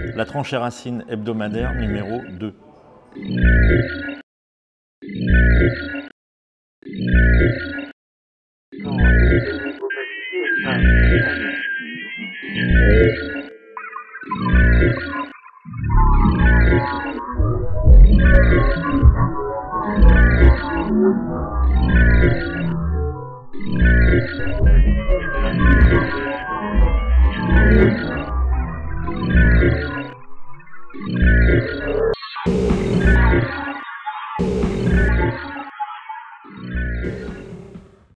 La tranchée racine hebdomadaire numéro 2. Non, l'opacité est pas